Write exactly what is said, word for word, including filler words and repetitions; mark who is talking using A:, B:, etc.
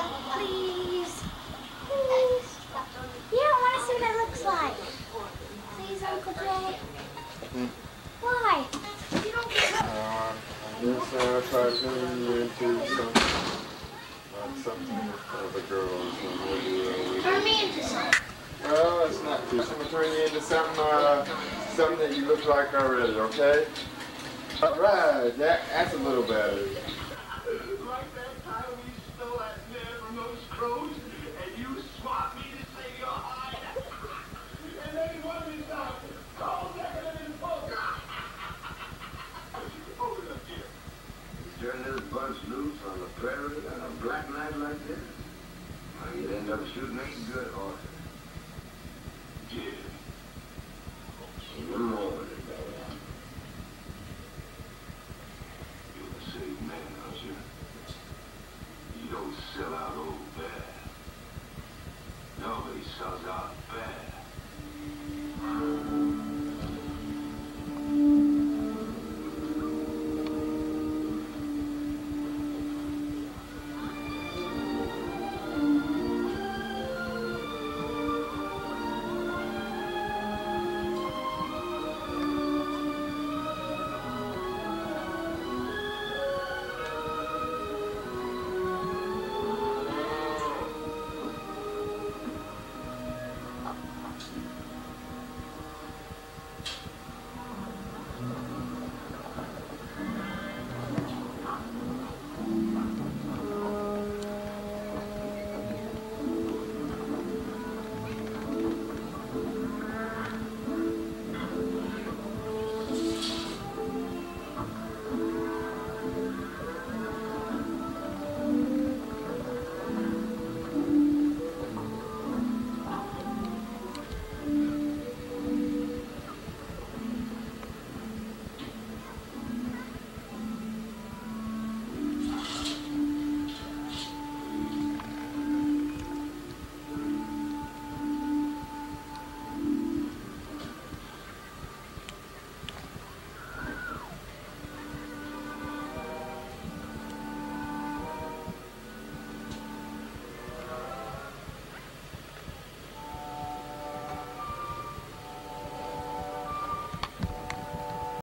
A: Please. Please. Yeah, I want to see what it looks like. Please, Uncle Jay.
B: Hmm.
A: Why?
B: Uh, I guess I'll try to turn you into something. Like something for the girls. Or
A: Turn me into something.
B: well, it's not too. I'm going to turn you into something, uh, something that you look like already, okay? All right, that, that's a little better.
C: Like that time we stole that man from those crows, and you swapped me to save your hide. And then he wanted me to stop. Call Declan and Poker. Open up here.
D: You turn this bunch loose on the prairie on a black night like this, well, you'd end up shooting eight good horses.
C: Yeah.
D: In the morning.